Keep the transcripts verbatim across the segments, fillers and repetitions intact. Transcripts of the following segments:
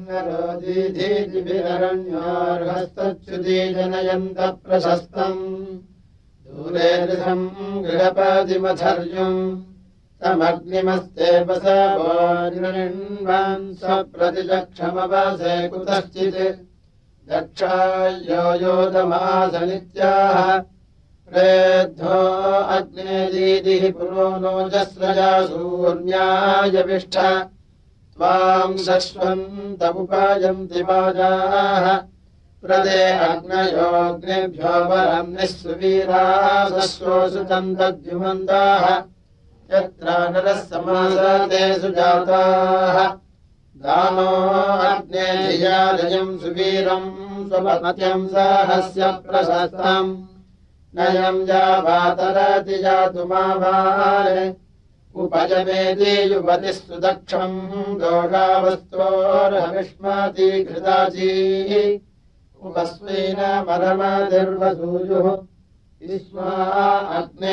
अङ्गरोदीधीतिभिररण्योर्हस्तच्युति जनयन्तः प्रशस्तम् दूरे दृशम् गृहपतिमथर्युम् तमग्निमस्ते वसवोऽन्वान् स्वप्रतिजक्षमवसे कुतश्चित् दक्षायो योधमासनित्याः प्रेद्धो अग्ने दीदिः पुरो नोजस्रजा सूर्ण्यायविष्ठ त्वाम् शश्वन्तमुपायन्ति वाजाः प्रदे अग्नयोऽग्नेभ्यो वरम् निःसुवीरासस्वोऽसु तन्तद्युमन्दाः यत्र नरः समासते सुजाताः दानो अग्ने धियालयम् सुवीरम् स्वपत्यम् साहस्य प्रशस्तम् नयम् जावातरति जातुमावारे उपजमेति युवतिः सुदक्षम् दोषावस्तोर्हविष्माति घृताची उपस्वेन परमदिर्वसूयुः इस्मा अग्ने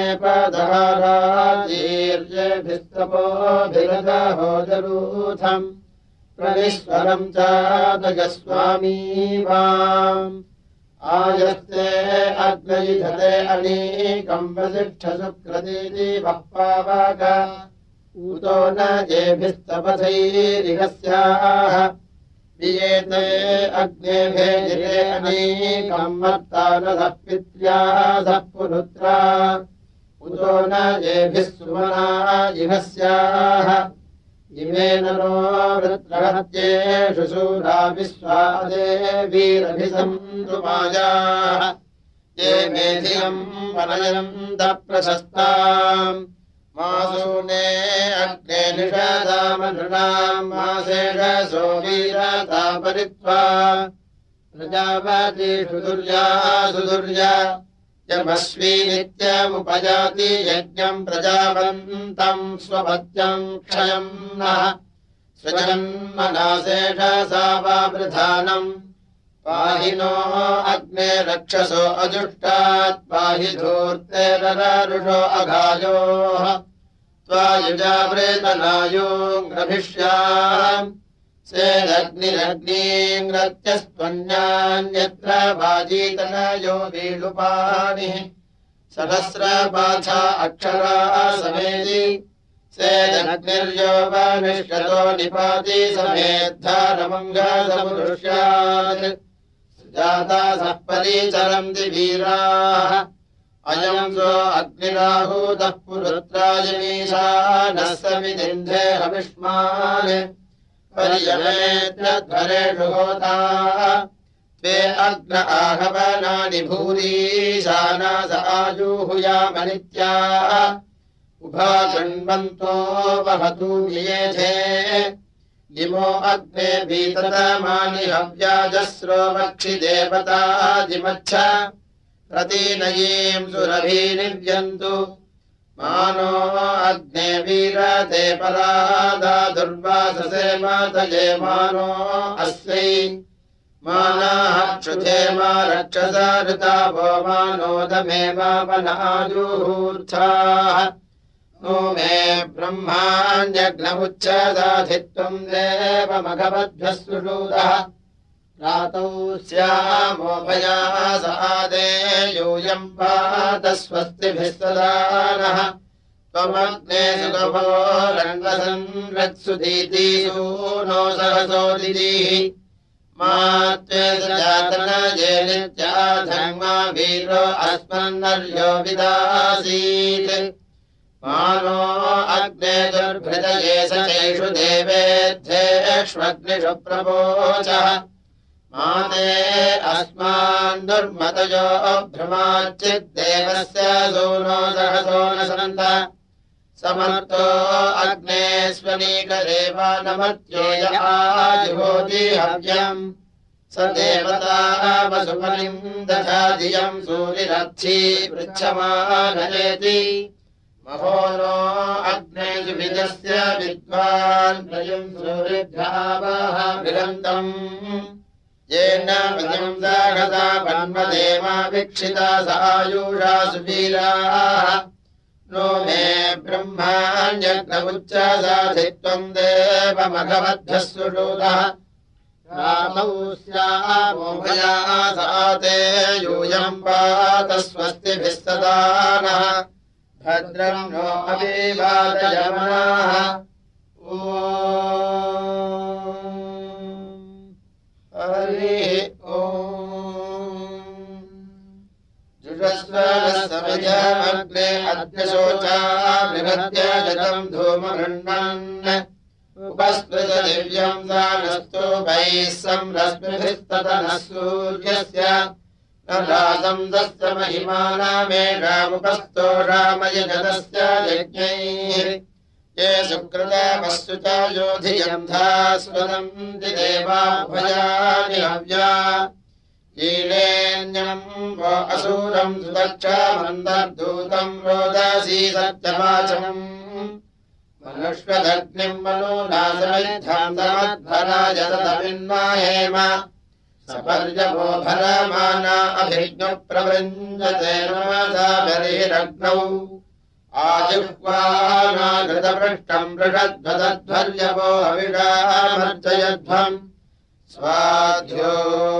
पदहारातीर्यभिस्तपोभिरदहोदरूथम् प्रविश्वरम् चादगस्वामी वाम् आयस्ते अग्नयिधते अनीकम् वसिष्ठसुक्रतीति वःपावक ऊतो न येभिस्तपथैरिहस्याः वियेते अग्ने भेजिरे अनीकम् मत्तानसः पित्र्यासः पुरुत्रा उतो न येभिः सुमना इहस्याः इमे नरो वृत्रहत्येषु शूरा विश्वादेवीरभिसन्तु मायाः ये मेधियम् वनयन्तः प्रशस्ताम् मासूने अग्ने निषदामनृणाम् मासेषसो वीरता परित्वा प्रजापतिषु दुर्या सुदुर्या यमस्वी नित्यमुपजाति यज्ञम् प्रजावन्तम् स्वपत्यम् क्षयम् नः सृजन्मनाशेषसा वा वृधानम् पाहि नो अग्ने रक्षसो अजुष्टात् पाहि धूर्तेररुषो अघायोः त्वायुजावृतनायोऽङ्ग्रभिष्याम् सेदग्निरग्नीङ्ग्रत्यस्त्वन्यान्यत्र वाजीतनयो वीलुपाणिः सहस्रपाथा अक्षरा समेति सेदग्निर्यो वनिष्ठतो निपाति समेद्धारमङ्गसमुदृश्यात् सुजाता सः परिचरन्ति वीराः अयम् सो अग्निराहूतः पुरुत्रायमीशानः समिदिन्धे हविष्मान् पर्यमेत्यध्वरेषु होताः त्वे अग्न आहवनानि भूरीशानास आजुहुयामनित्याः उभा शृण्वन्तो वहतु वियेधे लिमो अग्ने भीततमानि हव्याजस्रो वक्षि देवतादिमच्छ प्रतीनयीम् सुरभीनिव्यन्तु मानो अग्ने वीरते परादा दुर्वाससे मातये मानो अस्यै मानाः क्षुधे मा रक्षसा ऋतावो मानोदमे मापनाजुहूर्थाः नो मे ब्रह्माण्यग्नमुच्चदाधित्वम् देवमघवद्भ्यः सुषूदः रातौ स्यामोभयास आदे यूयम् पात स्वस्तिभिः सदा नः त्वमग्ने सुगभो रण्वसंरत्सुधीति सूनो सहसोदितिः मा त्वे सजातनये नित्याधर्मा वीरो अस्मन्नर्यो विदासीत् मानो अग्ने दुर्भृतये स चैषु देवेद्धेष्वग्निषु प्रवोचः माते अस्मान् दुर्मतयो भ्रमाच्चिद्देवस्य सूनो सहसो न सन्त समर्थो अग्ने स्वनीकरेवा नमत्यो य आजुहोति हव्यम् स देवता वसुमनिम् दधाधियम् सूरिरर्थी पृच्छमानयेति महो नो अग्ने सुविदस्य विद्वान् प्रयम् सूरिभ्यावः विरन्तम् येन विजम् साहसा वन्मदेवा वीक्षिता स आयुषा सुवीराः नो मे ब्रह्माण्यग्नमुच्चसाधित्वम् देवमघवद्भ्यः सुषूदः रामौ स्यामोभयासाते यूयम् पात स्वस्तिभिः सदा नः भद्रम् नो अभिवादयमनाः ॐ हरिः ॐ जुषस्वरसमयमग्ने अद्य शोचा बृहत्य जतम् धूमगृह्णन् उपस्पृत दिव्यम् दानस्तु वैः संरश्मिभिस्ततनः सूर्यस्य न राजम् दस्य महिमानामेषामुपस्तो रामयजतस्य यज्ञैः ये सुकृतमस्तु च योधियम् धास्वदन्ति देवाभयानि हव्या ईलेन्यम् वो असूरम् सुदक्षमन्तर्दूतम् रोदसी सत्यवाचम् मनुष्वदग्निम् मनोनासमिद्धान्तमध्वराय तदमिन्माहेम सपर्यवो भरमाना अभिज्ञप्रवृञ्जते नमसा बलिरग्नौ आजिह्वानाघृतपृष्ठम् वृषध्वदध्वर्यवो हविषामर्जयध्वम् स्वाध्यो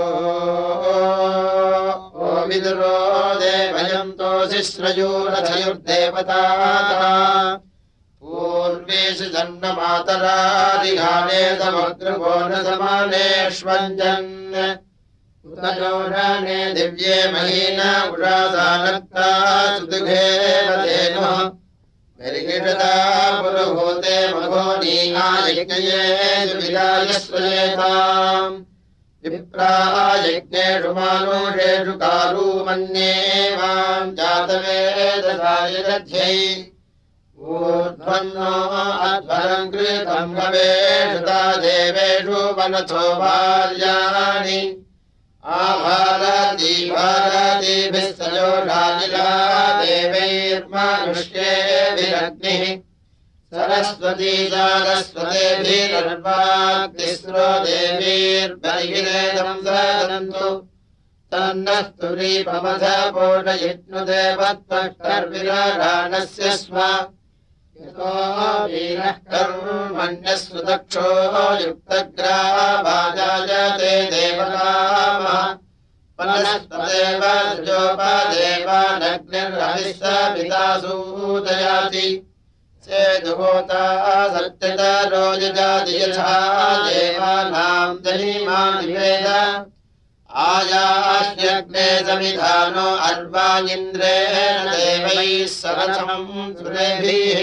ओ विदुरो देवयन्तोऽसि श्रयोरथयुर्देवताः पूर्वेषु जन्ममातरादिहाने समग्रभो न समानेष्वञ्जन् उतजोषाने दिव्ये महीना उषासानक्ता सुदुघे वधेनो मेरिगिषदा पुरुहूते मघोनीयज्ञये विरायस्वजेताम् विप्रायज्ञेषु मानुषेषु कारूमन्येवाम् जातवेदसाय दध्यै ऊर्ध्वन्नो अध्वरम् कृतम् भवेषु ता देवेषु वनथो भार्याणि आभारती भारतीभिः सजोषानिला देवैर्मानुष्येभिरग्निः सरस्वती सारस्वतेभिरर्वाग्निस्रो देवीर्बर्हिरेदम् सदन्तु तन्नस्तु रीपमथ पोषयिष्णुदेवत्वष्टर्विराडानस्य स्म यतो वीरः कर्मण्यस्तु दक्षो युक्तग्रावाजायते देवकामः वनस्पतेव जोपदेवानग्निर्हविः पिता सूदयाति सेदुहोता सत्यतरो यजाति यथा देवानाम् जनिमानि वेद आयास्यग्ने समिधानो अर्वाञ्इन्द्रेण देवैः सरथम् सुरेभिः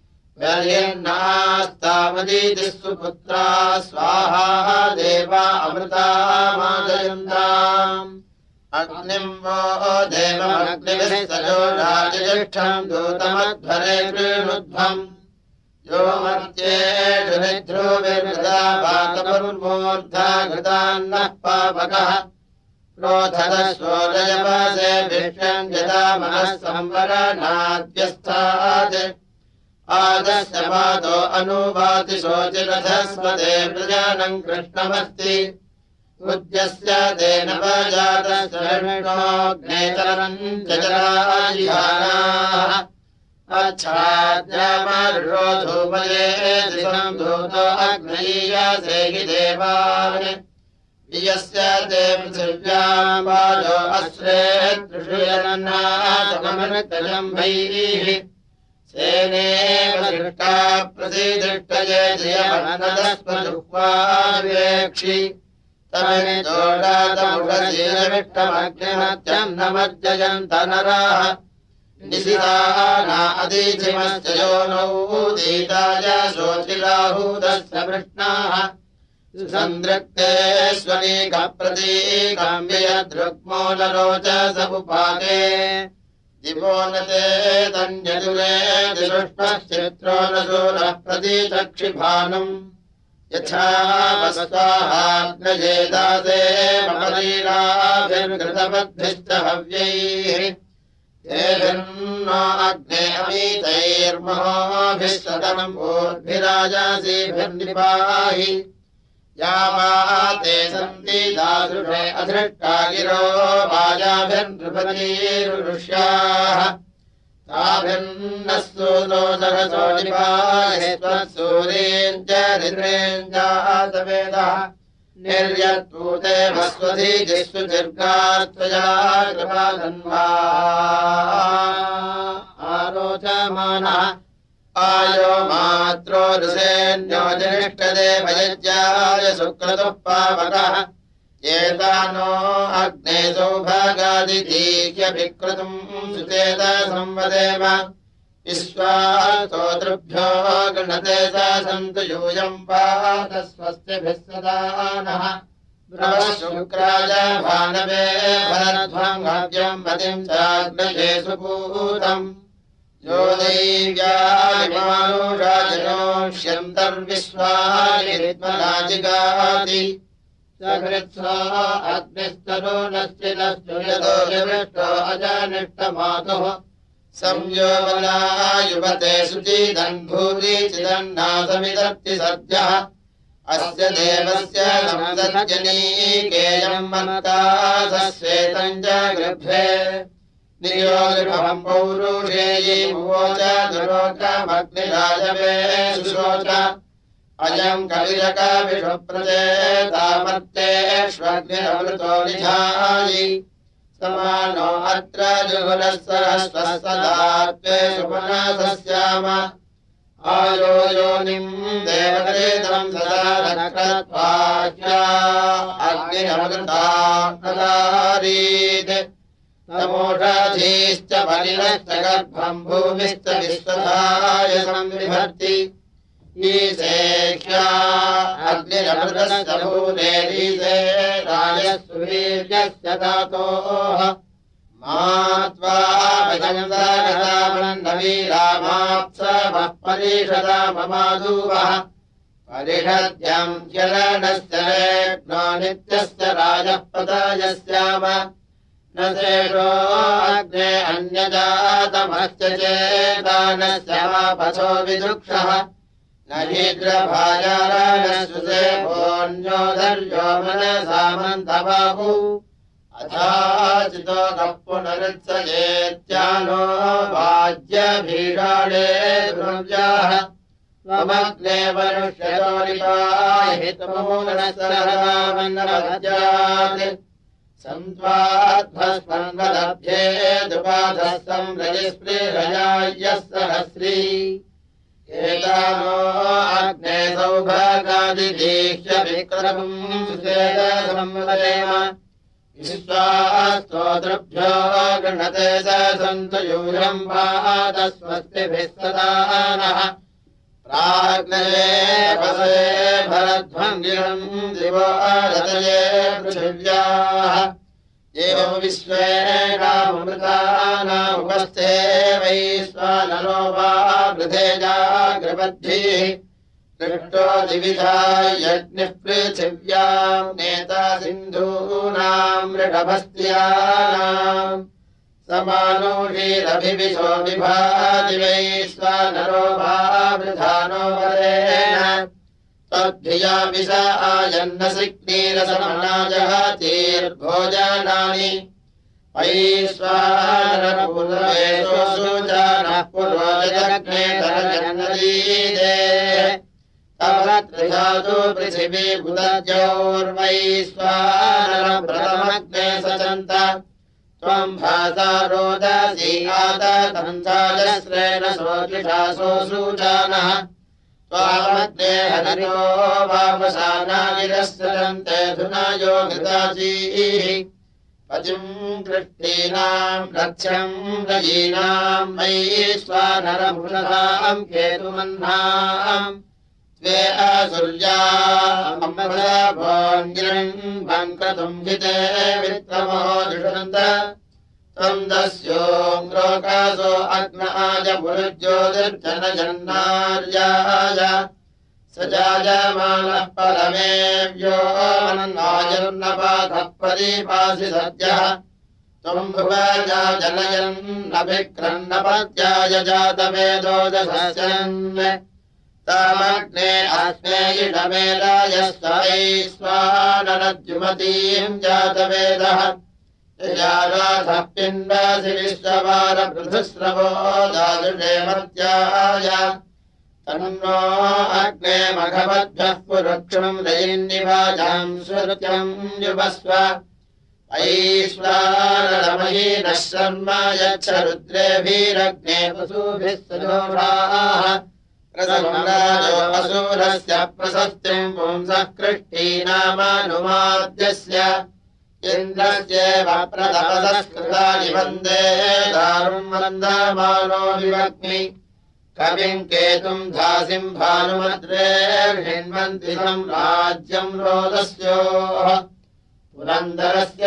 वर्यन्नास्तावदीति सुपुत्रा स्वाहा देवा अमृता मादयन्ताम् अग्निम् वो देवमग्निभिः सजोषाज्येष्ठम् दूतमध्वरे कृणुध्वम् यो मर्त्येषु निध्रुविर्मृदा वातमुर्मूर्धा घृतान्नः पावकः क्रोधदस्वोदयवासे भिष्यम् यदा मनः संवरणाद्यस्थात् आदस्य पादो अनुवाति शोचिरथस्वते प्रजानम् कृष्णमस्ति उद्यस्य तेन वजातस्वर्णोऽग्नेतरम् जजराजिहानाः अच्छाद्यामर्षो धूमये दिशम् धूतो अग्नयीयासे हि देवान् यस्य ते पृथिव्याम् वाजो अस्रे तृषुयनन्नाथममृतजम्भैः सेनेव दृष्टा प्रतिदृष्टये धियमन्नदस्वजुह्वावेक्षि तमिन्दोषातमुषसीरविष्टमग्निमत्यम् न मज्जयन्त नराः निशिताना अदीधिमस्य योनौ दीताय शोचिराहूदस्य वृष्णाः सन्दृक्ते स्वनीकप्रतीकाम्ययदृग्मूलरोचसमुपाके दिवो न ते तन्यदुरे दिरुष्टश्चित्रो न शूरः प्रतीचक्षिभानुम् यथा वस्वाहाग्नये दासे ममलीलाभिर्घृतपद्भिश्च हव्यैः तेभिर्नो अग्ने अमीतैर्महोभिः सदनम् ऊर्ध्भिराजासीभिर्निपाहि यावाते सन्ति दादृशे अधृष्टा गिरो वाजाभिर्नृपतीरुष्याः ताभिर्नः सूनो सहसो निपाहे त्वत्सूरीम् च निद्रेम् जातवेदः निर्यत्पूते भस्वधीजिष्टु दीर्घात्वया कृपाधन्वा आरोचमानः आयो मात्रो ऋषेण्यो जनिष्ठदेवयज्ञाय सुक्रतुः पावकः एतानो अग्ने सौभागादितीह्यभिक्रतुम् सुचेत संवदेम विश्वास्तोतृभ्यो गृणते स सन्तु यूयम् पात स्वस्तिभिः सदा नः ब्रवः शुक्राय भानवे भरध्वम् हव्यम् पतिम् चाग्नये सुपूतम् यो दैव्यायमानुषाजनोष्यन्तर्विश्वानि ऋत्मनाजिगाति सकृत्स्वा अग्निस्तरुणश्चिदस्तु यतो यविष्टो अजनिष्टमातुः संयोगला युवते शुचिदन्भूरि चिदन्नासमिदर्ति सद्यः अस्य देवस्य संसर्जनीकेयम् मन्तासश्वेतम् च गृभ्रे नियोगृभवम् पौरुषेयी मुवोच दुरोकमग्निराजवे सुशोच अयम् कविरकविषुप्रचेतामर्तेष्वग्निरमृतो निधायि समानो अत्र जुहुरस्सहस्वस्सदात्वे सुमनसस्याम आयो योनिम् देवकृतम् सदा नक्रत्वाख्या अग्निरमृतान्नदारीत् तमोषधीश्च बलिनश्च गर्भम् भूमिश्च विश्वधाय संविभर्ति ईशेख्या अग्निरमृतश्च भूनेरीशे राजस्वीर्यस्य दातोः मात्वा भजन्दागतामन्नवीरामाप्सवः परीषदा ममादूवः परिषद्यम् ह्यरणस्य रेक्नो नित्यस्य राजः पदायस्याम न शेषो अग्ने अन्यजातमश्च चेतानस्य वापसो विदुक्षः न हीद्रभाजारणसुसेभोऽन्यो धर्यो मनसामन्तबाहु अथाचितो कः पुनरुत्सजेत्यानो वाज्यभीषाणे द्रव्याः त्वमग्ने मनुष्यतो निपाहितमूलसहरामन्नवज्यात् सन्त्वाध्वस्मन्वदभ्ये दुपाधः संरजिस्पृहयायः सहस्री एतानो अग्ने सौभागादिदीह्यभिक्रमम् सुचेत संवदेम विश्वास्तोतृभ्यो गृह्णते स सन्तु यूयम् पात स्वस्तिभिः सदा नः प्राग्नये तपसे भरध्वम् गिरम् दिवो रतये पृथिव्याः एवम् विश्वेनामृतानामुपस्थे वैश्वानरो वा वृधे जाग्रबद्धिः दृष्टो दिविधा यज्ञः पृथिव्याम् नेता सिन्धूनाम् ऋषभस्त्रियाणाम् समानोषीरभिविशो विभाति वैश्वानरो वा वृधानो वरेण तद्धिया विषा आयन्नसिक्नीरसमनाजहातीर्भोजनानि वैश्वानरपूर्वेशोऽसुजानः पुरोजदग्ने धरजन्नदीदे तव त्रिधातु पृथिवी बुधज्योर्वैश्वानरप्रथमग्ने सचन्त त्वम् भासा रोदसी आततन्साजस्रेण सोऽजुषासोऽसुजानः त्वामग्ने हरितो वामसानागिरस्सरन्ते धुनायो घृतासीः पतिम् कृष्टीनाम् रक्ष्यम् रयीनाम् वैश्वानरमुषसाम् केतुमह्नाम् त्वे असुर्या अम्बभोङ्गिरम् क्रतुम् हिते वित्रमो दुषन्त त्वम् दस्योऽङ्ग्रोकासो अग्नाय पुरुज्योतिर्जनजन्नार्याय स जायमानः परमेव्यो मन्नायर्नपाधः परिपासि सद्यः त्वम् भुवजा जनयन्नभिक्रन्नपत्याय जातवेदो दशस्यन् तामग्ने अस्मे इडमेलायस्व वैश्वानरद्युमतीम् जातवेदः यजाराधः पिण्डासि विश्ववारपृथुस्रवो दादुषे मर्त्याय तन्नो अग्ने मघवद्भ्यः पुरुक्षम् रयिन्निवाजाम् सुरत्यम् युवस्व ऐश्वानरमहीनः शर्म यच्छ रुद्रेभिरग्ने वसुभिः सजोषाः प्रसन्नाजो असुरस्य प्रशस्तिम् पुंसः कृष्टीनामानुमाद्यस्य इन्द्रस्येव प्रतपसस्कृतानि वन्दे दारुम् वन्दमानो विवग्नि कविम् केतुम् धासिम् भानुमद्रेर्हिन्वन्ति राज्यम् रोदस्योः पुरन्दरस्य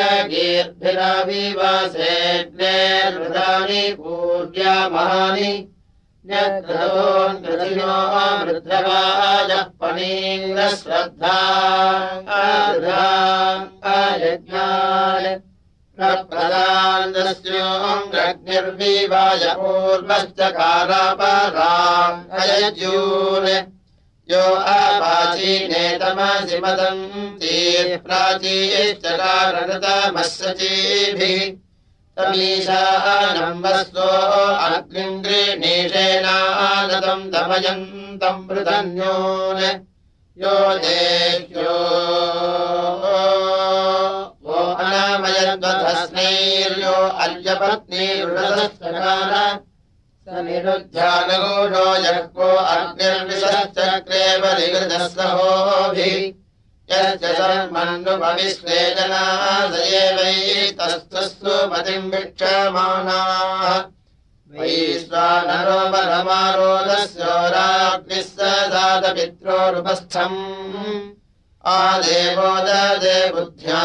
गीर्भिराविवासेऽग्नेर्मृतानि पूर्या महानि न्यग्रदोन्नृतिनो मृद्रवाजः पणीन्द्रश्रद्धा यज्ञान् प्रदानस्योऽग्निर्विवाय पूर्वश्च कारापराम् अयज्यून् यो अपाचीनेतमसि मदन्तीः प्राचीश्चकारतमश्चीभिः तमीशानम् वस्तो अग्निम् गृणीषेणानतम् दमयन्तम् पृथन्योन् यो देह्यो वो अनामयद्वधस्नैर्यो अल्यपत्नीरुषदस्कार स निरुध्यानघोषो यक्को अग्निर्विशश्चक्रे बलिगृधस्सहोभिः यस्य सर्वन्नुपविश्वे जनाः स एवैतस्तस्सु मतिम् वीक्षमाणाः वैश्वानरो बलमारोदस्योराग्निः स दातपित्रोरुपस्थम् आदेवो ददे बुद्ध्या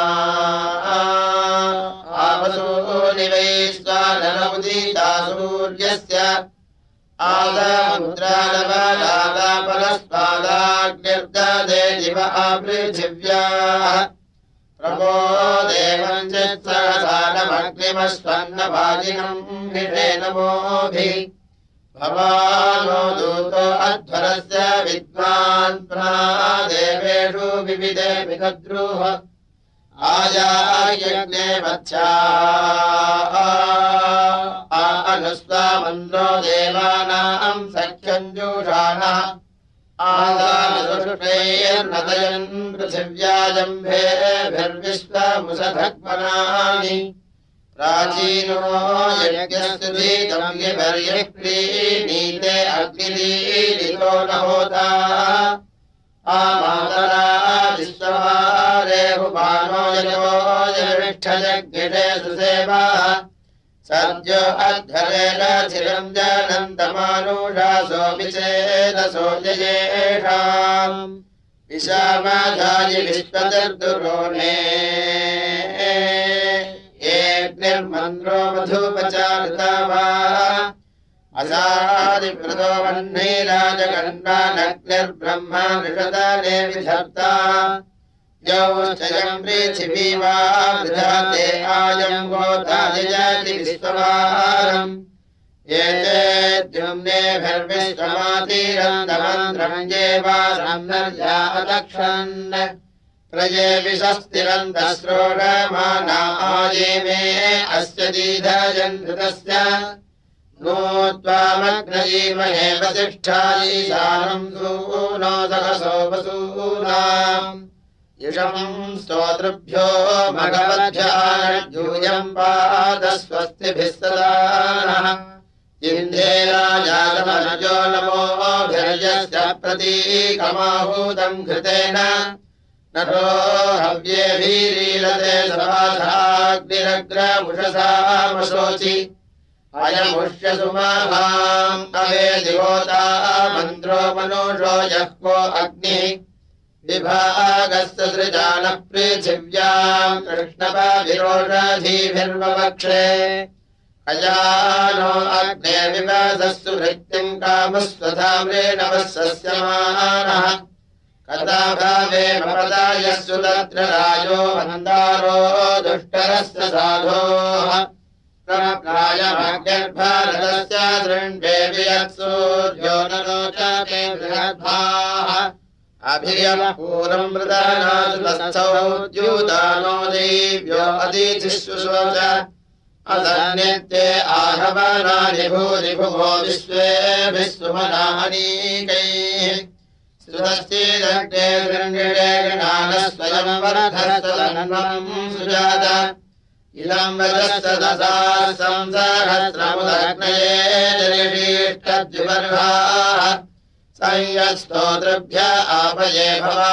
आवसूनि वैश्वानर उदिता सूर्यस्य आदामुद्रालवलापरस्पादाग्निर्ददे दिव आपृथिव्याः प्रभो देवम् चित्सहसानमग्निमस्वन्नभाजिनम् हिषेण मोभिः भवानो दूतो अध्वरस्य विद्वान् देवेषु विविधे विदद्रुः आयायज्ञे मत्स्या अनुस्वामन्द्रो देवानाम् सख्यञ्जूषाणः आदानसुषैर्नदयन् पृथिव्याजम्भेभिर्विश्वमुषधग्मनानि प्राचीनो यज्ञस्तुधीतम् विपर्यः प्रीणीते अग्निलीलितो न होता आमातरा विश्ववारेहुपानो यजो यविष्ठजज्ञिषे सुसेवाः सद्यो अध्वरेण चिरम् जानन्तमानुषासोऽपि चेदसो ययेषाम् विशामाधायि विश्वतिर्दुरोणे येऽग्निर्मन्द्रो मधुपचारिता वा असादिप्रदो वह्निराजगण्डानग्निर्ब्रह्मा नृषदने विधर्ता यौश्चयम् पृथिवी वा वृधाते आयम् गोता यजति विश्ववारम् एते द्युम्नेभिर्विश्वमातीरन्तमन्त्रम् ये वा सम्नर्या अदक्षन् प्रजे विशस्तिरन्तः श्रोणमाना आये मे अस्य दीधयन् धृतस्य नो त्वामग्नजीमहे वसिष्ठायीशानम् सूनो सहसो वसूनाम् युषम् स्तोतृभ्यो भगवद्भ्यायूयम् पादस्वस्तिभिः सदा नः इन्द्रेराजातमनजो नमोभिर्यस्य प्रतीकमाहूतम् घृतेन नरो हव्येभिरीलते सभाधाग्निरग्रमुषसामशोचि अयमुष्यसुमाहाम् अवेदिहोता मन्त्रो मनुषो यः को अग्निः विभागस्य सृजानः पृथिव्याम् कृष्णपाभिरोषधीभिर्ववक्षे अजानो अग्ने विवासस्सु भृत्यम् कामस्वधाम्रेणवः सस्यमानः कथाभावे भवदायस्सु तत्र राजो मन्दारो दुष्टरस्य साधोः प्रायभाग्यर्भारतस्य दृण्वेवि यत्सूर्यो न रोचते बृहद्भाः अभियमः पूरम् मृदानासु तस्थौ द्यूतानो देव्यो अतिथिषु शोच असन्नित्ये आहवनानि भूरि भुवो विश्वेभिः सुमनानीकैः सुतस्तीदग्ने गृण्यते गणानस्वयं वरधस्तदनन्वं सुजात इदं वदस्तदसासं सहस्रमुदग्नये जनिषीष्टद्युपर्भाः संयस्तोतृभ्य आपये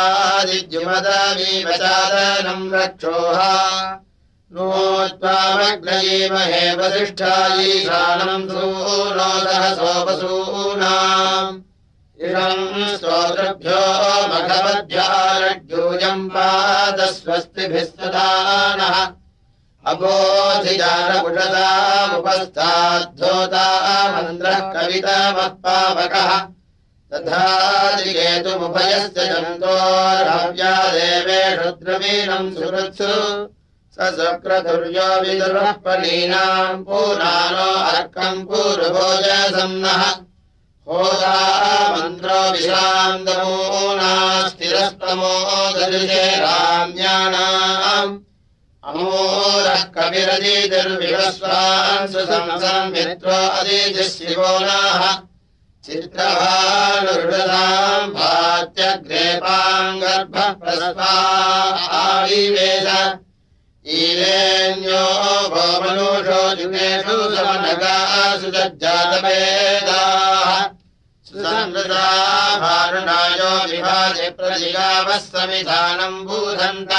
भवादिद्युमदमीवचादनं रक्षोः नो त्वामग्नयीमहे वसिष्ठायीशानं सूनो सहसोपसूनाम् इषं स्तोतृभ्यो मघवद्भ्यारड्यूयं पादस्वस्तिभिः सदानः अबोधिजानकुशतामुपस्थाद्धोता मन्द्रः कवितामः पावकः तथा दिगेतुमुभयस्य जन्तोर्हव्या देवेषु द्रवीणं सुहृत्सु स शुक्रतुर्यो विदुरः पलीनाम् पूर्णानो अर्कम् पूर्वभोजसं नः होदा मन्त्रो विश्रान्तमूना स्थिरस्तमो ददृशे राम्याणाम् अमूरः कविरदितिर्विवस्वान् सुसंसम् मित्रो अदितिः शिवो नाः चित्रभानुहृदताम् भात्यग्रेपाङ्गर्भः प्रस्वाविवेश ईरेण्यो भो मनुषो युगेषु समनगासु सज्जातवेदाः सुसंवृता भारुणायो विभाजे प्रतिगावः समिधानम् बूधन्त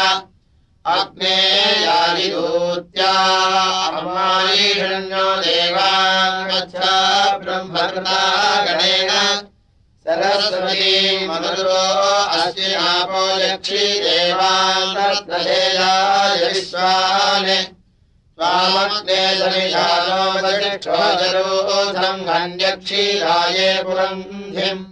अग्नेयादिदूत्या अमारीषण्यो देवाङ्गच्छा ब्रह्मकृता गणेन सरस्वती मधुरो अस्यापो यक्षी देवान्तर्दधेयाय विश्वाने त्वामग्ने समिधानो वसिष्ठोजरोधम् हन्यक्षीराये पुरन्धिम्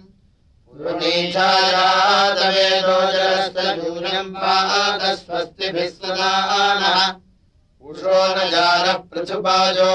पुरुनीचायातवेदो जलस्तयूनम् पादस्वस्तिभिः सदानः उषो न जानः पृथुपाजो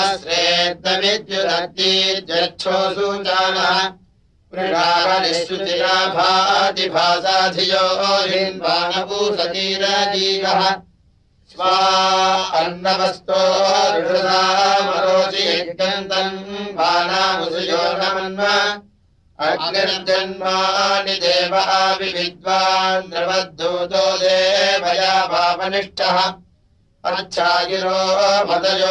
अस्रेद्दविद्युदग्निर्जच्छोऽसु जानः मृषावनिश्रुतिरा भाति भासाधियो हिन्वानपूसतीरजीवः स्वा अन्नवस्तो ऋषदामरोचि यज्ञन्तम् भानामुसुयो नमन्व अग्निर्जन्मानि देवः विद्वान् द्रवद्धूतो देवया पापनिष्ठः अच्छागिरो मदयो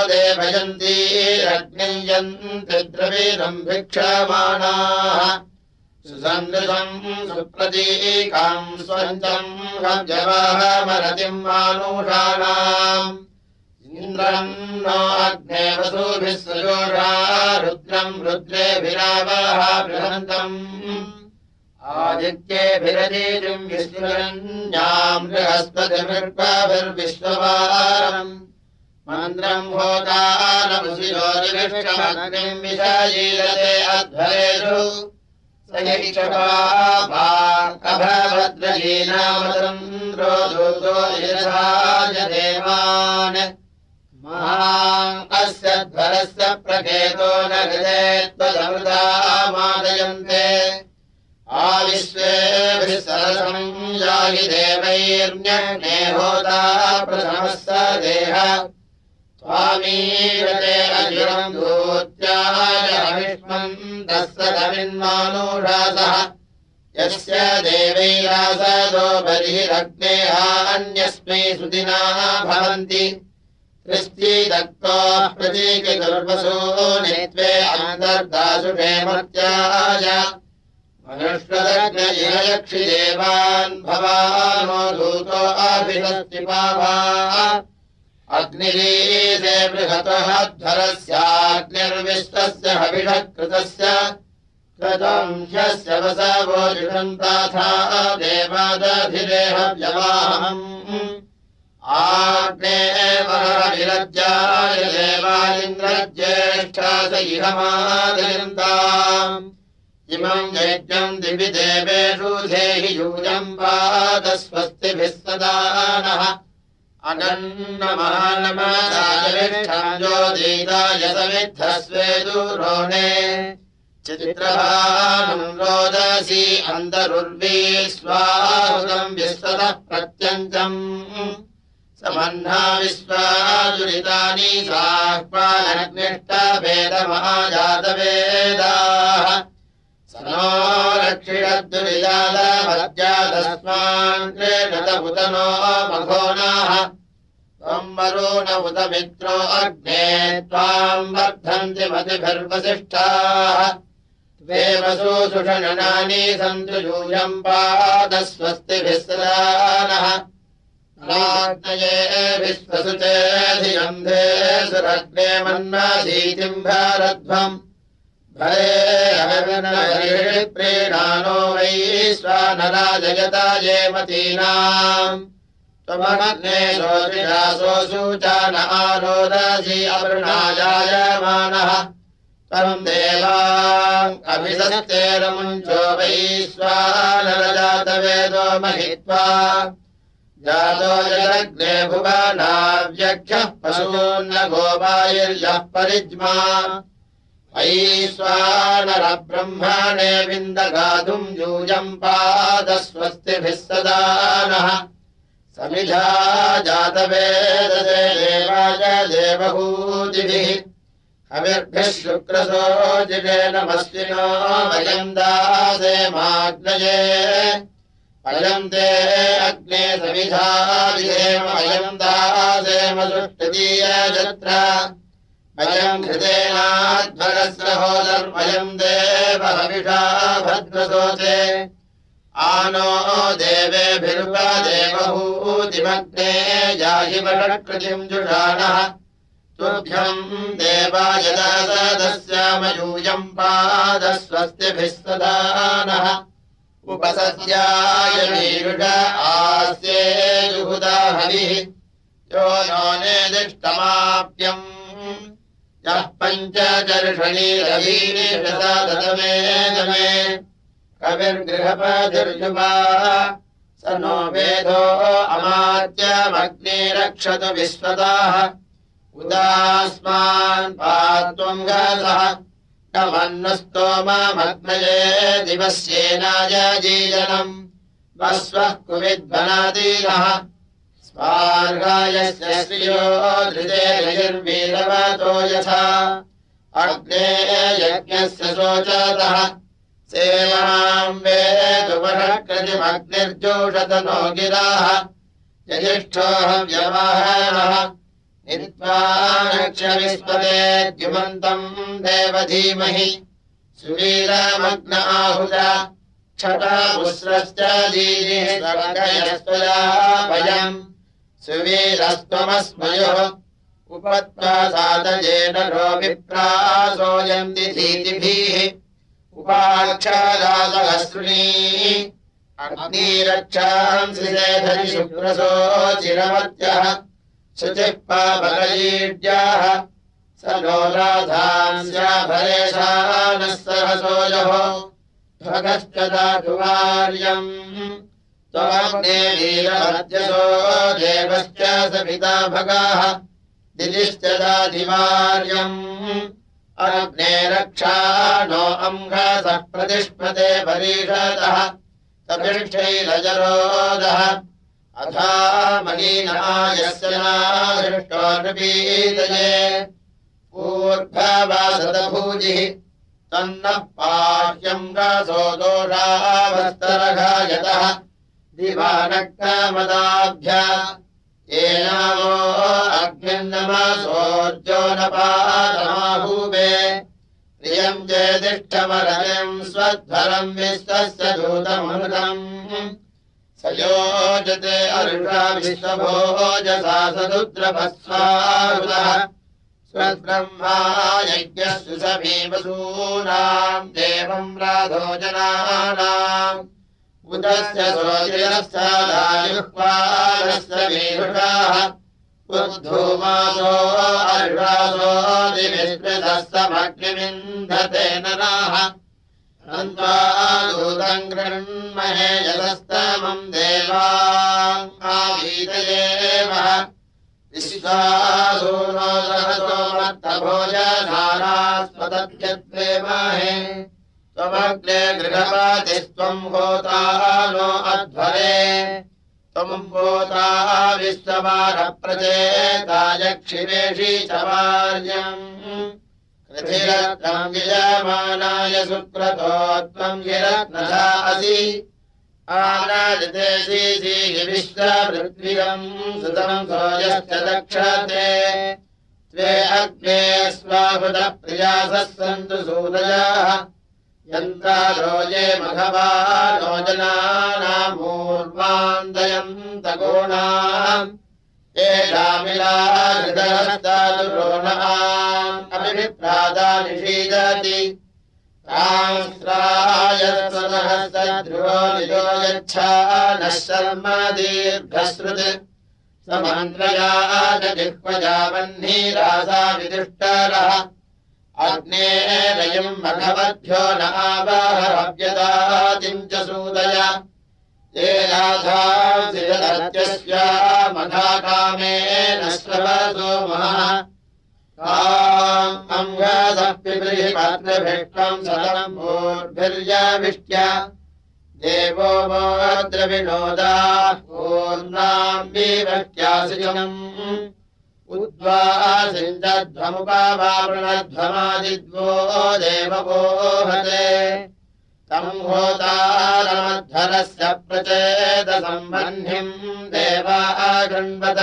देवयन्तीरग्नियन्ति द्रवीणम् भिक्षमाणाः सुसन्दृशम् सुप्रतीकाम् स्वन्तम् हव्यवाहमरतिम् मानुषाणाम् इन्द्रम् नो अग्ने वसुभिः सुजोषा रुद्रम् रुद्रेभिरावः बृहन्तम् आदित्येभिरदीतिम् विष्णुरन्याम् बृहस्पतिभिर्वाभिर्विश्ववारम् मन्द्रम् होतानमुसियोनिविष्टमग्निम् विषायीलते अध्वरेषु स यक्षपाभाकभद्रलीनामतन्द्रो दूतो यथाय देवान् महास्य ध्वरस्य प्रकेतो न हृदे त्वदमृता मादयन्ते आविश्वेभिः सरसं याहि देवैर्न्यग्ने होता प्रथमः स देह स्वामीरते अजिरम् दूत्याय अविष्मन्तः सदमिन्मानुषासः यस्य देवैरासदो बर्हिरग्ने अन्यस्मै सुदिना भवन्ति त्रिस्तीदक्तोः प्रतीकितुर्वसो नित्वे अन्तर्दासुषे मर्त्याय मनुष्यदग्नयक्षि देवान् भवानो दूतो अभिषस्तिपावा अग्निरीसे बृहतः ध्वरस्याग्निर्विश्वस्य हविषः कृतस्य कृतम् ह्यस्य वसवो जुषन्ताथा देवादधिरेहव्यवाहम् आग्ने वरविरज्याय देवालिन्द्रज्येष्ठास इहमादयन्ताम् इमम् यज्ञम् दिवि देवेषु धेहि यूयम् पादस्वस्तिभिः सदानः अगन्नमहानमसायविष्ठम् ज्योतिदाय समिद्धस्वेदुरोणे चित्रभानुम् रोदसी अन्तरुर्वी स्वाहुतम् विस्ततः प्रत्यञ्चम् स समह्ना विश्वाजुरितानि साह्वानग्निष्टभेदमहाजातवेदाः स नो रक्षिषद्दुरिजातमद्यातस्मान् क्रीडतमुतनो मघोनाः त्वम् वरुण उत मित्रो अग्ने त्वाम् वर्धन्ति मतिभिर्वसिष्ठाः त्वेवसु सुषणनानि सन्तु यूयम् पादस्वस्तिभिः सदा नः नाग्नये विश्वसुते धियन्धे सुरग्ने मन्नाधीतिम् भारध्वम् भरे प्रीणानो वै स्वानराजयता ये मतीनाम् त्वमग्ने सोऽसु चान आरोदसि अवृणाजायमानः त्वम् देवाम् अभिसस्तेरमुञ्चो वै स्वानरजातवेदो महित्वा जातो यदग्ने भुवनाव्यक्षः पशून्न गोपायर्यः परिज्मा वैश्वानरब्रह्मणे विन्दगातुम् यूयम् पादस्वस्तिभिः सदा नः समिधा जातवेदसे देवाय देवहूतिभिः हविर्भिः शुक्रसोजिरे नमस्विनो वयम् दासेमाग्नये अयम् ते अग्ने समिधा विधेम अयम् दासेम सुष्टुतीयजत्र अयम् हृदेनाध्वरस्रहोदर्मयम् देव हविषा भद्रसोते आनो देवेभिर्वदेवहूतिमग्ने याहि वषट्कृतिम् जुषाणः तुभ्यम् देवाय दासदस्यामयूयम् पादस्वस्तिभिः सदा नः उपसस्याय वीरुष आस्ये जुहुदा हविः यो नो नेदिष्टमाप्यम् यः पञ्चचर्षणीरवीनिषदा ददमे दमे कविर्गृहपतिर्युवा स नो वेदो अमात्यमग्ने रक्षतु विश्वदाः उदास्मान् पात्वम् गसः कमन्नस्तोममग्नये दिवस्येनाय जीजनम् वस्वः कुविद्वनादीनः स्वार्गायस्य श्रियो धृते रजिर्वीरवतो यथा अग्ने यज्ञस्य शोचतः सेवाम् वेदुवषकृतिमग्निर्जोषत नो गिराः यजिष्ठोऽहव्यवाहनः नित्वा रक्षविस्पदे द्युमन्तम् देवधीमहि सुवीरमग्न आहुत क्षतापुस्रश्च दीजिः स्वर्गयस्त्वया वयम् सुवीरस्त्वमस्मयोः उपत्वा सादयेन नो विप्रासोऽयम् दिधीतिभिः उपाक्षरासहस्रुणी अग्निरक्षांसि सेधरि शुक्रसो चिरमर्त्यः शुचिः पापकलीड्याः स नो राधांस्याभरेशानः सहसो यः ध्वगश्च दातुवार्यम् त्वमग्ने वीरमध्यसो देवश्च सविता भगाः दिदिश्च दाधिवार्यम् अग्ने रक्षा नो अम्घसः प्रतिष्पते परीषदः तपिष्ठैरजरोदः अथा मनीनायस्य नादृष्टो नृपीतये ऊर्ध्ववासदभूजिः तन्नः पाह्यम् रसो दोषावस्तरघायतः दिवानक्कमदाभ्य येनावो अग्निर्नमसोर्जो न पादमाहूवे प्रियम् चेदिष्ठमरजम् स्वध्वरम् विश्वस्य दूतमृतम् स योजते अरुषा विश्वभोजसा सदुद्रभस्वारुदः स्वब्रह्मा यज्ञस्तु समीवसूनाम् देवम् राधो जनानाम् उदस्य सोऽजिरस्सादायुह्वानस्य वीरुषाः उद्धूमासो अरुषासो दिविस्मृतः समग्निविन्धते नराः अन्तूतम् गृह्महे यतस्तमम् देवाम् आवीतयेमः विश्वासूनो सहसो मत्तभोजनानास्पदत्यद्वेमहे त्वमग्ने गृहपतिस्त्वम् होता नो अध्वरे त्वम्भूता विश्वमारप्रचेता यक्षिरेषि च वार्यम् कृधिरत्नम् यजमानाय सुक्रतो त्वम् गिरत्नसा असि आनादितेऽसीः विश्वपृथ्व्यम् सुतम् सोऽयश्च दक्षते त्वे अग्ने स्वाहुतप्रियासः सन्तु सूदयाः यन्तारो ये मघवानो जनानामूर्वान्दयन्त गोणाम् येषामिलाहृदहस्तादुरोणाम् अभिप्रादा निषीदति तांस्रायस्वनहस्तध्रुवो निजो यच्छा नः शर्म दीर्घश्रुत् समन्त्रया च जिह्वजा वह्निरासा विदुष्टरः अग्ने रयम् मघवद्भ्यो न आवहव्यदातिम् च सूदय ये राधासिदत्यस्या मघाकामेन श्रवसो महः काम् अङ्गदः पिबृहि पात्रभिष्टम् सतम् भूर्भिर्यविष्ट्य देवो वोद्रविनोदाः पूर्णाम् विवष्ट्यासिजनम् उद्वासिञ्चध्वमुपावावृणध्वमादिद्वो देववोहते तम् होतारमध्वरस्य प्रचेदसम्बह्निम् देवा गृह्णवत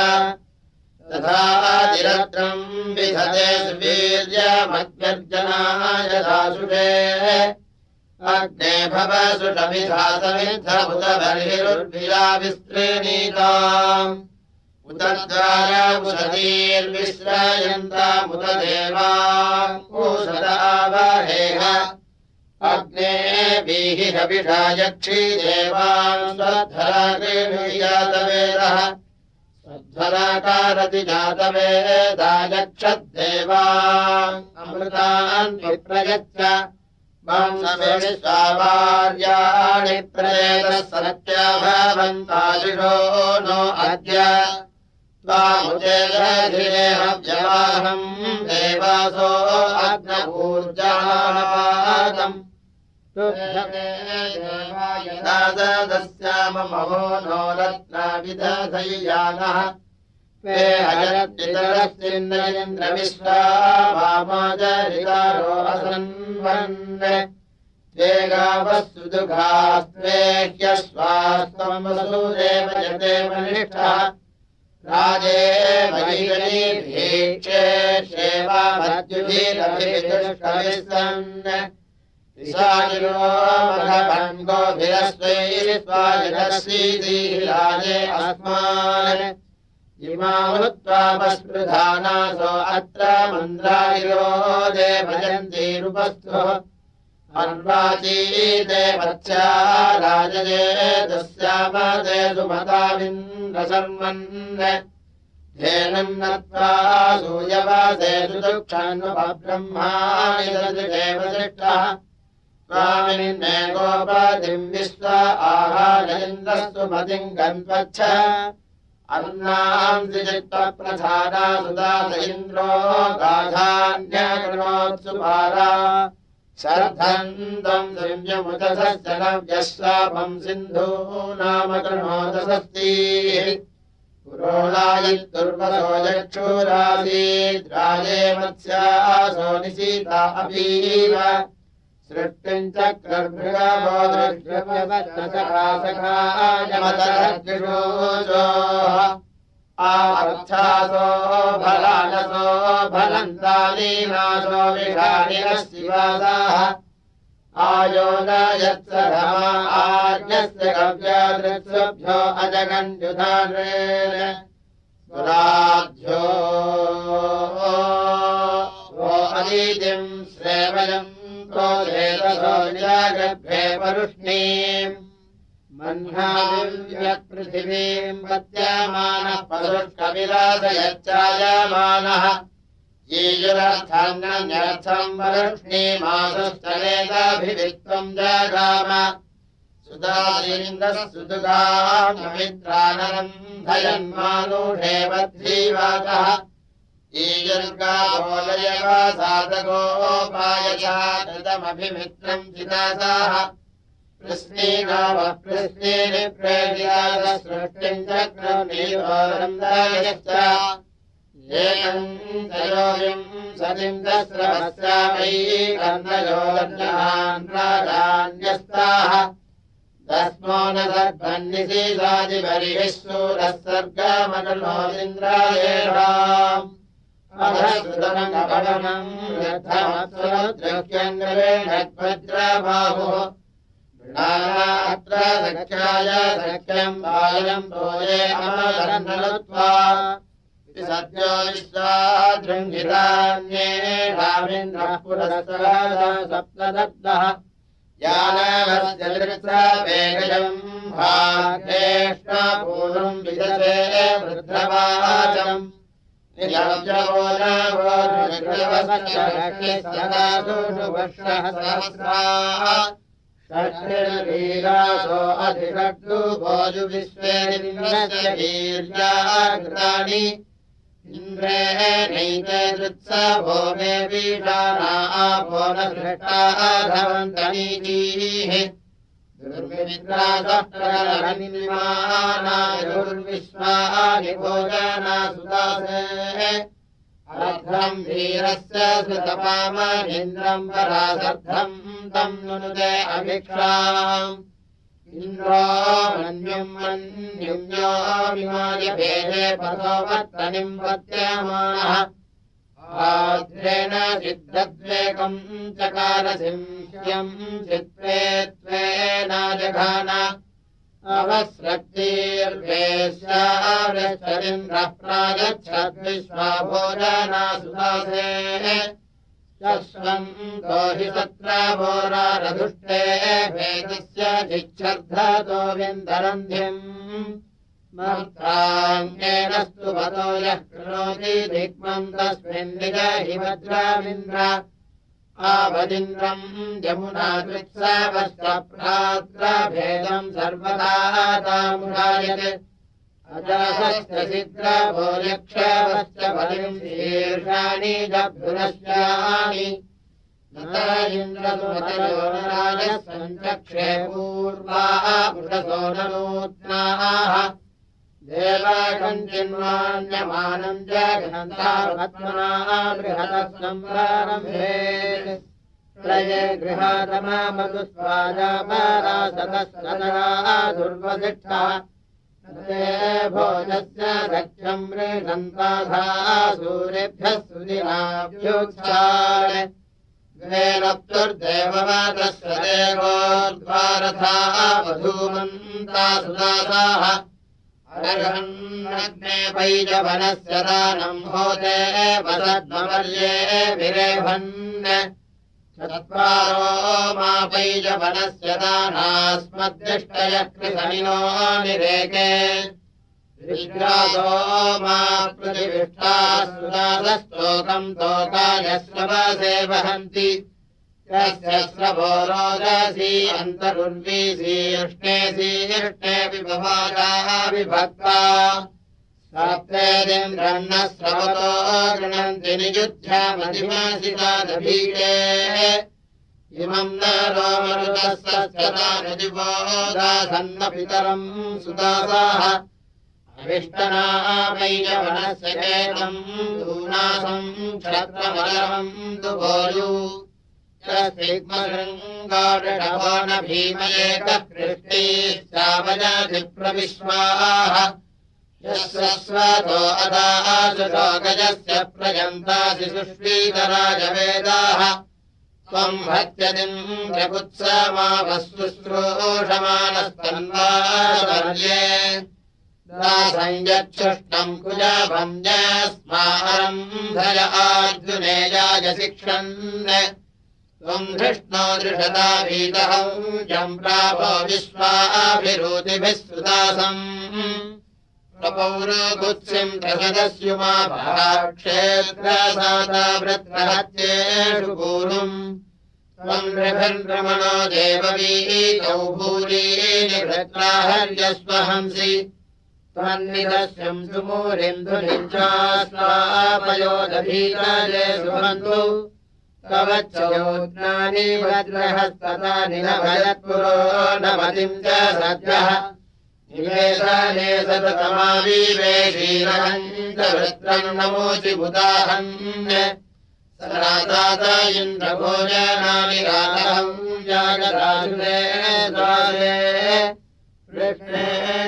तथातिरत्रम् विधते सुवीर्यमद्यर्जनाय दासुषे अग्ने भव सुषमिधासमिद्धमुत बर्हिरुर्भिया विस्तृणीताम् उत द्वारमुदतीर्विश्रयन्तामुत देवा ऊषदावहेह अग्ने वीहि हविषा यक्षी देवान् स्वध्वरा गृह्णीयातवेदः स्वध्वराकारति जातवेदा यक्षद्देवा अमृतान् विप्रयच्छ वंशविश्वावार्याणि प्रेतः सत्या भवन्ताशिषो नो अद्य त्वामुचेदधिरेहव्यवाहम् देवासो अग्नपूर्जापादम् यदा सदस्याम महो नो रत्नाविदधय्यानः ते हजरद्वितरश्चिन्नयन्द्रविश्वा वामाजरितारो असन्वन् ते गावः सुदुघास्त्वे ह्यश्वास्त्वम् वसुदेव यते वनिष्ठः राजे वैगणीभीक्षे शेवामद्युभिरभिविदुष्टविसन् विशालिनो मघभङ्गोभिरस्वैर्स्वायनसीदीः राजे अस्मान् इमाहुत्वापस्पृधानासो अत्र मन्द्रागिरो देवयन्तीरुपस्थो अन्वाचीते वत्स्या राजये दस्यामदे सुमताविन्द्रसर्वन् धेनुम् नत्वा सूयवासे सुदुक्षान्वब्रह्माणि ददृशेव दृष्टः स्वामिन्ने गोपतिम् विश्व आहारयन्द्रस्तु मतिम् गन्त्वच्छ अन्नाम् त्रिचित्तप्रधाना सुदास इन्द्रो गाधान्यकृणोत्सुपारा शर्धन्तम् दिव्यमुदसश्च नव्यश्रापम् सिन्धूनामकृणोदसस्तीः पुरोणायित्तुर्वसो यक्षुरासीद्राजे मत्स्यासो निशीता अपीव सृष्टिम् चक्रभृगवो दृष्ट्यव्यवत्तसखासखायमतरद्विषोजोः आर्थासो फलानसो फलन्तालीनासो विषाणिनः शिवासाः आयो न यत्सधमा आज्ञस्य कव्यादृक्सुभ्यो अजगण्युधारेण सुराध्यो वो अदितिम् श्रेवयम् प्रोधेतसो निजागर्भे परुष्णीम् मह्नादिव्यत्पृथिवीम् पत्यामानः पशुष्कविलासयच्चायमानः ईजुरर्थम् वरुष्णीमासुस्तलेताभिवित्वम् जगाम सुदासीन्द्रः सुदुगामित्रानरन्धयन्मानुषे वद्धीवातः ईजुर्गावोलयवासादगोपायसा कृतमभिमित्रम् चिदासाः कृष्णीगावः कृष्णीनि प्रेरियाद सृष्टिम् चक्रमीवारन्दायश्च एकम् तयोगिम् सतिम् दस्रवस्यामयी कर्णयोर्जहान् राजान्यस्ताः तस्मो न सर्वन्निशीसादिपरिभिः सूरः सर्गमनुलोदिन्द्रायेषाम् अधश्रुतमङ्गपवनम् यथात्सुद्रक्यङ्गवेणग्वज्रबाहुः अत्र सख्याय सख्यम् बालम् भोजे अमदन्नलुत्वा सद्यो विश्वादृङ्गितान्ये रामेन्द्रः पुरस्सहसा सप्तदत्तः यानवस्य दृक्सावेगजम् भाग्येष्णापूर्वम् विदते वृद्धवाचम् निजवो नवो दृग्रवसदासुषु वर्षः सहस्राः षष्टिर्वीरासो अधिषड्डु भोजु विश्वेन्द्रस्य वीर्याकृतानि इन्द्रे नैते दृत्सभो मे वीषाना आपो न सृष्टाः धवन्तनीजीः दुर्विमित्रासः प्रलहनिर्माणायुर्विश्वानि भोजना सुदासे अर्धम् वीरस्य श्रुतपामनिन्द्रम् परासर्धम् तम् नुनुते अभिक्षाम् इन्द्रो मन्युम् मन्युम्यो विमाय भेदे पथो वर्तनिम् वर्त्यमानः आद्रेण सिद्धद्वेकम् चकारसिंह्यम् चित्रे त्वेनाजघान अवस्रक्तिर्वेश्यावृष्टिरिन्द्रः प्रागच्छद्विश्वा भोजना सुदासे तस्वन्तो हि सत्राभोरारधुष्टे भेदस्य जिच्छर्धतो विन्दरन्ध्यम् मर्त्राङ्गेनस्तु भतो यः कृणोति दिग्मम् तस्मिन् निज हि वज्रामिन्द्र आवदिन्द्रम् यमुना कृत्सवस्त्रभ्रात्रभेदम् सर्वदा तामुरायते अजासश्च सिद्राभो यक्षवश्च बलिम् शीर्षाणि जभ्रुनश्चानि नता इन्द्रसुमतयो नराजः सञ्चक्षे पूर्वाः पुषसो नूत्नाः देवाकञ्चिन्वान्यमानम् जघनन्तावत्मना बृहतः सम्प्रारम्भेत् प्रये गृहातमामधुस्वाजापरासतः सदरा दुर्वसिष्ठः ते भोजस्य दक्षम् मृगन्ताधा सूर्येभ्यः सुदिनाभ्युत्सारे द्वेनप्तुर्देववादस्य देवोर्ध्वारथा वधूमन्ता सुदासाः अर्हन्नग्ने पैजवनस्य दानम् होते वसद्मवर्ये विरेभन् चत्वारो मा पैजवनस्य दानास्मद्दिष्टयः कृशनिनो निरेके विश्रासो मा प्रतिविष्टाः सुदासस्तोकम् तोकायस्रवसे वहन्ति यस्य स्रवो रोदसी अन्तरुर्वीसी इष्णे शीर्ष्णे विभवाजाः विभक्ता सप्तेदिन्द्रन्नः स्रवतो गृणन्ति नियुध्यामधिमासितादभीटे इमम् न रोमरुतः सश्चतानुदिवो दासन्न पितरम् सुदासाः अविष्टनामैजवनस्य केतम् दूनासम् क्षत्रमलरम् दुभोजु सिग्मशृङ्गाऋषभो न भीम एकः कृष्टीश्चावजाधिप्रविश्वाः यस्य स्वतो अदाशुषो गजस्य प्रयन्तासि सुष्वीतराजवेदाः त्वम् हत्यदिम् प्रकुत्समावशुश्रूषमाणस्तन्वावर्ये दासञ्जच्छुष्टम् कुजभञ्जस्माहरम् धय अर्जुनेयाय शिक्षन् त्वम् धृष्णो दृषता भीतहम् जम् प्रापो विश्वाभिरूतिभिः सुदासम् प्रपौरगुत्सिम् प्रसदस्युमा क्षेत्रसाता वृत्रहत्येषु पूर्वम् त्वम् नृभिर्भ्रमणो देववीतौ भूरीनि वृत्राहर्यस्वहंसि त्वन्निदस्यम् सुमूरिम् धुनिम् चास्वापयोदभीताजे सुबन्धु तवच्चयोज्ञानि वज्रहस्ततानि न भयत्पुरो न मतिम् च सद्यः निवेशने सततमाविवेशीरहम् च वृत्रम् नमोचि बुधाहन् सरातात इन्द्रभोजनानि रातहम् जागराजुने द्वारे कृष्णे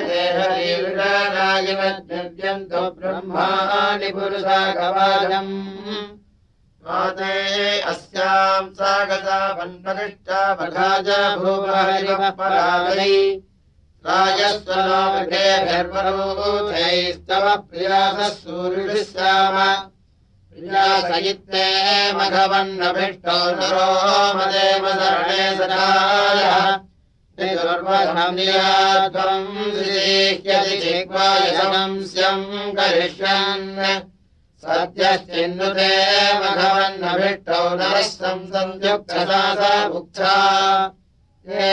देहरीविषानागिमद्यन्तो ब्रह्माणि पुरुषागवाजम् माते अस्याम् सागता वन्परिष्टा वघाज भूमहरिवः परावै राजस्वनो मृगेभिर्वरूथैस्तव प्रियासः सूरिभिः स्याम प्रियासयित्ते मघवन्नभिष्टो नरो मदेमसरणे सदायः निदुर्वधम्यात्वम् श्रीह्यति चिग्वायसनम् स्यम् करिष्यन् सद्यश्चिन्नुते मघवन्नभिष्टो नरः संसन्त्युक्तसा भुक्था ये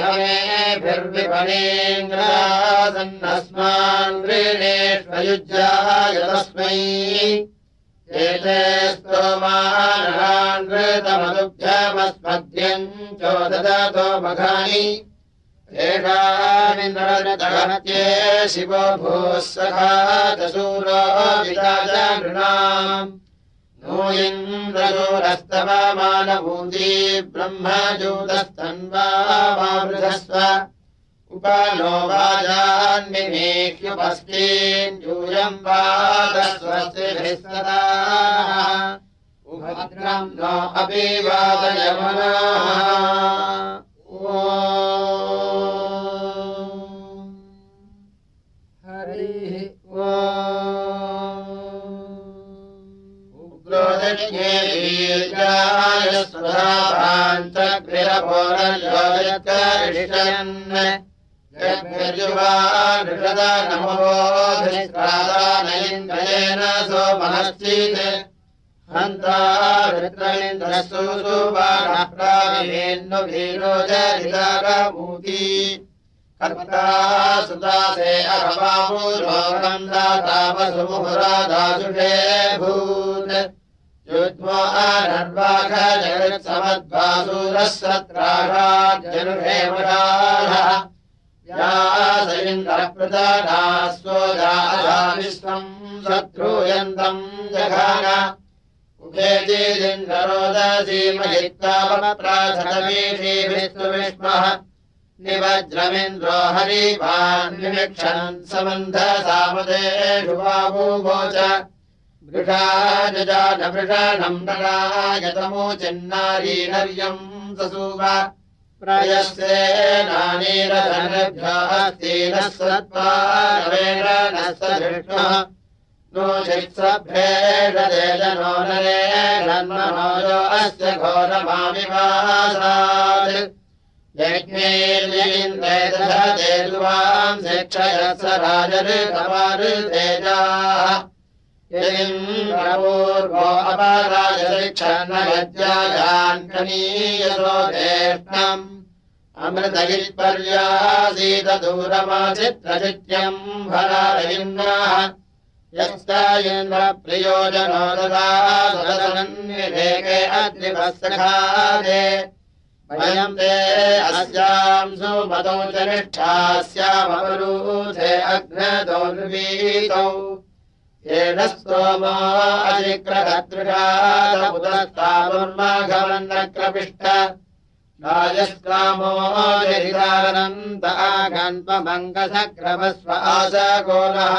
देहमेभिर्विपणीन्द्रासन्नस्मान् व्रीणेष्वयुज्याय तस्मै एते स्तोमानरान् ऋतमदुभ्यमस्मद्यम् चोददातो मघानि एषामिन्द्रदहत्ये शिवो भूः सखा च शूरो विदा च नृणाम् नो इन्द्रशूरस्तव मानभूति ब्रह्मजूतस्तन्वावृधस्व उपनो वाजान्निमेह्युपस्तीन् यूयम् वादस्वस्तिभिः सदा उभद्रम् नो अपि वादयमनः हरिः उग्रोदज्ञे वीर्याय सुधाभान्तग्रिरपोरयोजत्करिष्यन् यद्भिर्युवा नमोभिस्त्रादानयिन्द्रयेन सोमहश्चित् हन्ता वृत्रमिन्द्रसूसुबाणः प्राविवेन्नु वीरोजरिदागमूति कर्ता सुदासे अभवामुरोगम् दातावसुमुहुरादासुषे भूत् युद्मो अनर्वाघ जगत्समद्वासुरः सत्राघाज्जनुषे वराः यास इन्द्रप्रदानास्वोजा विश्वम् शत्रूयन्तम् जघान उभेतिरिन्द्रोदसीमयित्तावप्राथतमीषीभिस्तुविष्मः निवज्रमिन्द्रो हरिवान् विमिक्षन् समन्धसामदेषु बाहुवोच वृषाजजानवृषणम् नरायतमोचिन्नारीनर्यम् ससूव प्रयस्येनानीरधनेभ्यः स्तीनः सत्त्वारवेण नः सधृष्णः नो चित्सभ्रेषदेजनो नरेषन्मनोजो अस्य घोरमाविवासात् यज्ञैर्यगिन्द्रे दधते दुवाम् शिक्षयत्स राजऋतवारुतेजाः यगिन्द्रपूर्वो अपराजशिक्षणयज्ञाजान्कनीयसो ज्येष्ठम् अमृतगित्पर्यासीतदूरमाचित्रचित्यम् भरारयिन्नाः यस्तायेन्द्रप्रियोजनो ददासदसन्निधेके अद्रिवत्सखादे वयम् ते अस्याम् सुमतौ च निष्ठास्यामवरूथे अग्नदौ निर्वीतौ येन स्तोमो अजिक्रहतृषादमुदस्तामुर्माघवन्नक्रपिष्ट राजस्कामो जरिदानन्त आघन्त्वमङ्गसक्रमस्व आशाकोलः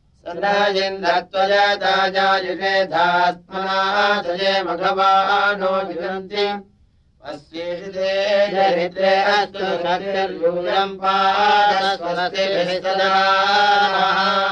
सदायिन्द्रत्वजदाजायुषे धात्मना जये मघवानो विदन्ति अस्येषिते जरित्रे अस्तु शक्तिर्यूयम् पादस्वस्तिभिः सदा